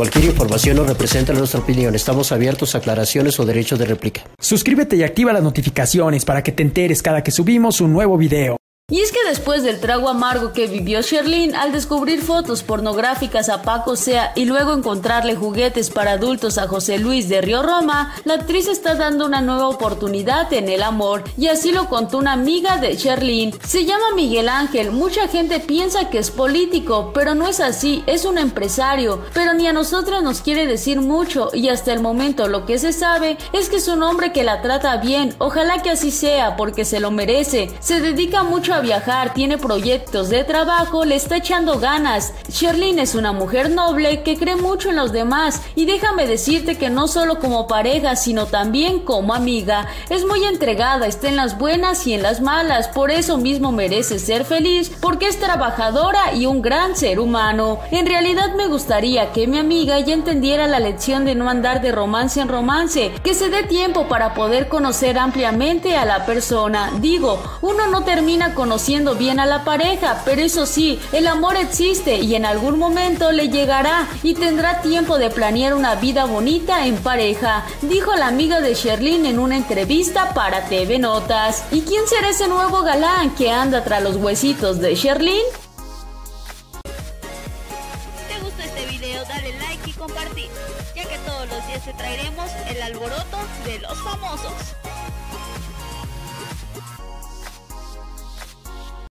Cualquier información no representa nuestra opinión. Estamos abiertos a aclaraciones o derecho de réplica. Suscríbete y activa las notificaciones para que te enteres cada que subimos un nuevo video. Y es que después del trago amargo que vivió Sherlyn al descubrir fotos pornográficas a Paco Sea y luego encontrarle juguetes para adultos a José Luis de Río Roma, la actriz está dando una nueva oportunidad en el amor, y así lo contó una amiga de Sherlyn. Se llama Miguel Ángel, mucha gente piensa que es político, pero no es así, es un empresario, pero ni a nosotras nos quiere decir mucho, y hasta el momento lo que se sabe es que es un hombre que la trata bien. Ojalá que así sea, porque se lo merece. Se dedica mucho a viajar, tiene proyectos de trabajo, le está echando ganas. Sherlyn es una mujer noble que cree mucho en los demás, y déjame decirte que no solo como pareja, sino también como amiga. Es muy entregada, está en las buenas y en las malas, por eso mismo merece ser feliz, porque es trabajadora y un gran ser humano. En realidad me gustaría que mi amiga ya entendiera la lección de no andar de romance en romance, que se dé tiempo para poder conocer ampliamente a la persona. Digo, uno no termina conociendo bien a la pareja, pero eso sí, el amor existe y en algún momento le llegará y tendrá tiempo de planear una vida bonita en pareja, dijo la amiga de Sherlyn en una entrevista para TV Notas. ¿Y quién será ese nuevo galán que anda tras los huesitos de Sherlyn? Si te gustó este video, dale like y compartir, ya que todos los días te traeremos el alboroto de los famosos.